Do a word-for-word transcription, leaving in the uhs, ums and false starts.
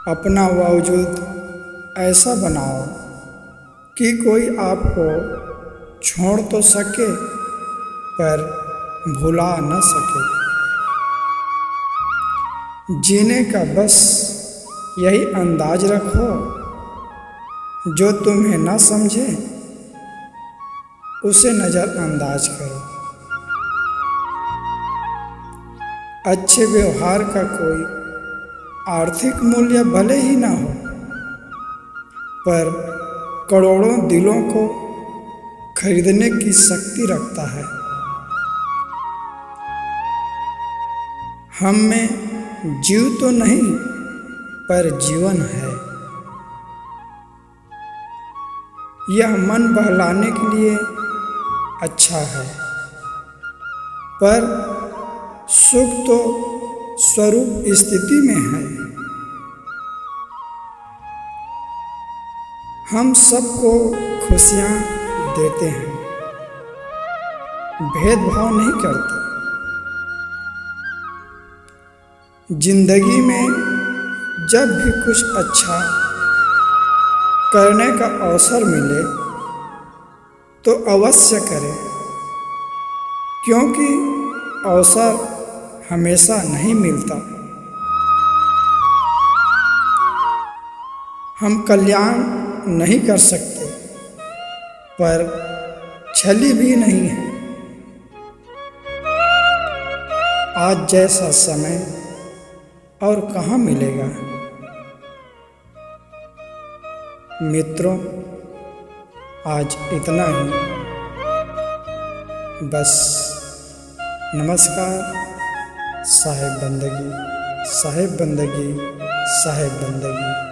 अपना वजूद ऐसा बनाओ कि कोई आपको छोड़ तो सके पर भुला न सके। जीने का बस यही अंदाज रखो, जो तुम्हें न समझे उसे नज़रअंदाज करो। अच्छे व्यवहार का कोई आर्थिक मूल्य भले ही ना हो, पर करोड़ों दिलों को खरीदने की शक्ति रखता है। हम में जीव तो नहीं पर जीवन है। यह मन बहलाने के लिए अच्छा है, पर सुख तो स्वरूप स्थिति में है। हम सबको खुशियाँ देते हैं, भेदभाव नहीं करते। जिंदगी में जब भी कुछ अच्छा करने का अवसर मिले तो अवश्य करें, क्योंकि अवसर हमेशा नहीं मिलता। हम कल्याण नहीं कर सकते, पर छली भी नहीं है। आज जैसा समय और कहाँ मिलेगा। मित्रों, आज इतना ही। बस नमस्कार। साहिब बंदगी, साहिब बंदगी, साहिब बंदगी।